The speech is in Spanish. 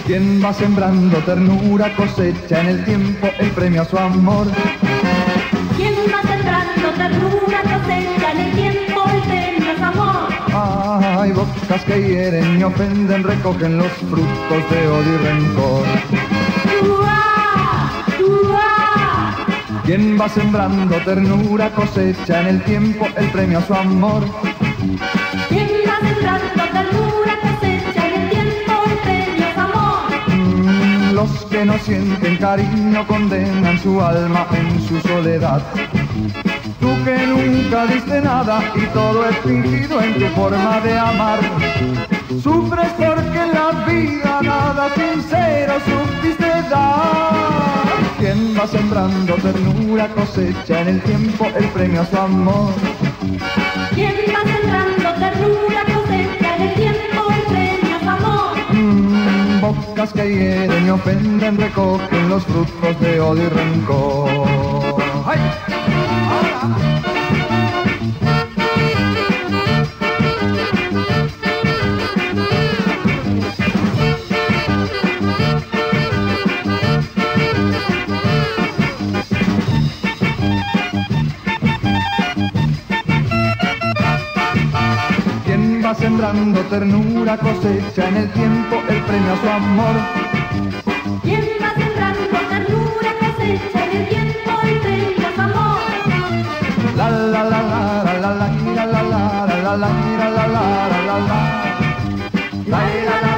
Quien va sembrando ternura cosecha en el tiempo el premio a su amor. Quien va sembrando ternura cosecha en el tiempo el premio a su amor. Hay bocas que hieren y ofenden, recogen los frutos de odio y rencor. Quien va sembrando ternura cosecha en el tiempo el premio a su amor. Quien va sembrando ternura cosecha en el tiempo el premio a su amor. Los que no sienten cariño condenan su alma en su soledad. Tú que nunca diste nada y todo es fingido en tu forma de amar. Sufres porque en la vida nada sincero supiste dar. Quien va sembrando ternura cosecha en el tiempo el premio a su amor. Quien va sembrando ternura cosecha en el tiempo el premio a su amor. Bocas que hieren y ofenden, recogen los frutos de odio y rencor. ¡Ay! Quien va sembrando ternura cosecha en el tiempo el premio a su amor. Quien va sembrando ternura cosecha en el tiempo el premio a su amor. La la la la la la la la la la la la la la la la la la la la